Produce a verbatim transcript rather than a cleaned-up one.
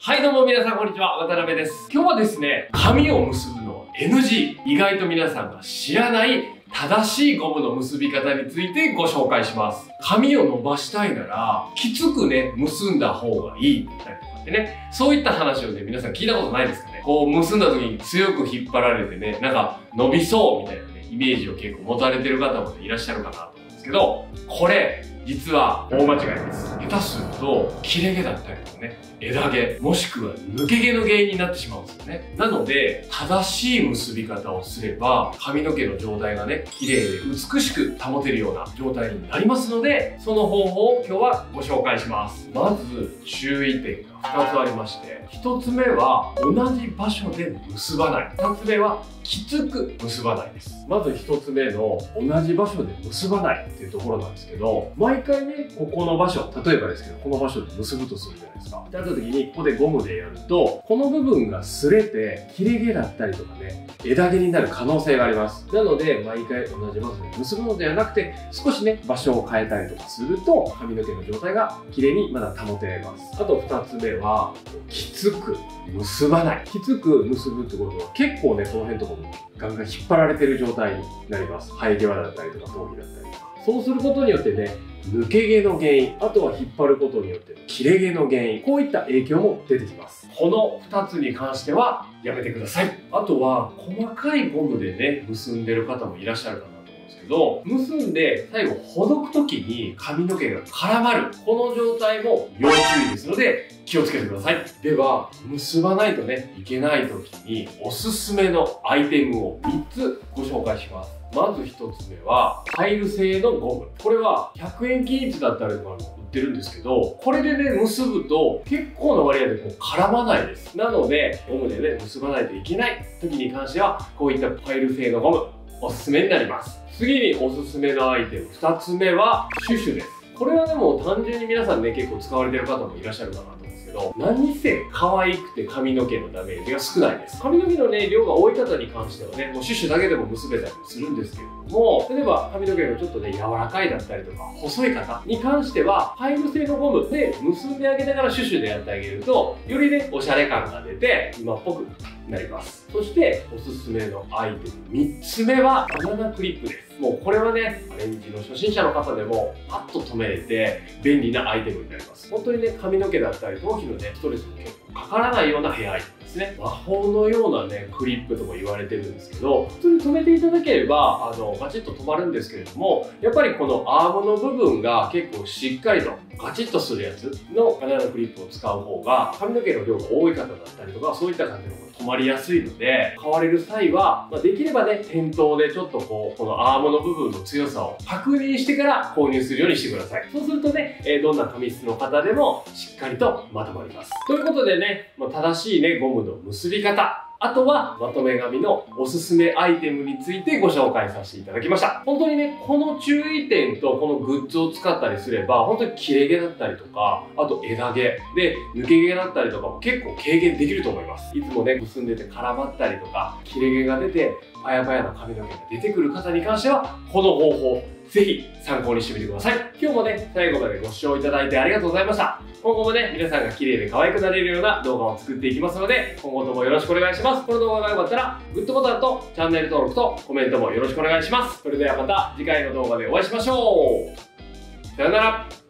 はいどうも皆さんこんにちは、渡辺です。今日はですね、髪を結ぶの エヌジー。意外と皆さんが知らない正しいゴムの結び方についてご紹介します。髪を伸ばしたいなら、きつくね、結んだ方がいいみたいなとかってね、そういった話をね、皆さん聞いたことないですかね。こう結んだ時に強く引っ張られてね、なんか伸びそうみたいなね、イメージを結構持たれてる方もね、いらっしゃるかなと思うんですけど、これ、実は大間違いです。下手すると、切れ毛だったりとかね、枝毛、もしくは抜け毛の原因になってしまうんですよね。なので、正しい結び方をすれば、髪の毛の状態がね、綺麗で美しく保てるような状態になりますので、その方法を今日はご紹介します。まず、注意点がふたつありまして、ひとつめは、同じ場所で結ばない。ふたつめは、きつく結ばないです。まずひとつめの、同じ場所で結ばないっていうところなんですけど、毎回ね、ここの場所、例えばですけど、この場所で結ぶとするじゃないですか。ってなった時に、ここでゴムでやると、この部分が擦れて、切れ毛だったりとかね、枝毛になる可能性があります。なので、毎回同じ場所で結ぶのではなくて、少しね、場所を変えたりとかすると、髪の毛の状態が綺麗にまだ保てます。あとふたつめは、きつく結ばない。きつく結ぶってことは、結構ね、この辺とかもガンガン引っ張られてる状態になります。生え際だったりとか、頭皮だったりとか。そうすることによってね、抜け毛の原因、あとは引っ張ることによって切れ毛の原因、こういった影響も出てきます。このふたつに関してはやめてください。あとは細かいゴムでね、結んでる方もいらっしゃるかなと思うんですけど、結んで最後ほどく時に髪の毛が絡まる、この状態も要注意ですので気をつけてください。では、結ばないとね、いけない時におすすめのアイテムをみっつご紹介します。まずひとつめは、タイル製のゴム。これはひゃくえん均一だったりとか売ってるんですけど、これでね、結ぶと結構な割合でこう絡まないです。なので、ゴムでね、結ばないといけない時に関しては、こういったタイル製のゴム、おすすめになります。次におすすめのアイテムふたつめは、シュシュです。これはでも単純に皆さんね、結構使われてる方もいらっしゃるかなと思うんですけど、何せ可愛くて髪の毛のダメージが少ないです。髪の毛のね、量が多い方に関してはね、もうシュシュだけでも結べたりもするんですけれども、例えば髪の毛がちょっとね、柔らかいだったりとか、細い方に関しては、タイル製のゴムで結んであげながらシュシュでやってあげると、よりね、おしゃれ感が出て、今っぽくなります。そして、おすすめのアイテムみっつめは、バナナクリップです。もうこれはね、アレンジの初心者の方でもパッと留めれて便利なアイテムになります。本当にね、髪の毛だったり頭皮のね、ストレスも結構かからないようなヘアアイテムですね。魔法のようなね、クリップとも言われてるんですけど、普通に留めていただければ、あの、ガチッと止まるんですけれども、やっぱりこのアームの部分が結構しっかりとガチッとするやつのバナナクリップを使う方が、髪の毛の量が多い方だったりとか、そういった感じの止まりやすいので、買われる際は、まあ、できればね、店頭でちょっとこう、このアームの部分の強さを確認してから購入するようにしてください。そうするとね、えー、どんな髪質の方でもしっかりとまとまります。ということでね、まあ、正しいね、ゴムの結び方、あとは、まとめ髪のおすすめアイテムについてご紹介させていただきました。本当にね、この注意点とこのグッズを使ったりすれば、本当に切れ毛だったりとか、あと枝毛で抜け毛だったりとかも結構軽減できると思います。いつもね、結んでて絡まったりとか、切れ毛が出て、パヤパヤな髪の毛が出てくる方に関しては、この方法、ぜひ参考にしてみてください。今日もね、最後までご視聴いただいてありがとうございました。今後もね、皆さんが綺麗で可愛くなれるような動画を作っていきますので、今後ともよろしくお願いします。この動画が良かったら、グッドボタンとチャンネル登録とコメントもよろしくお願いします。それではまた次回の動画でお会いしましょう。さよなら。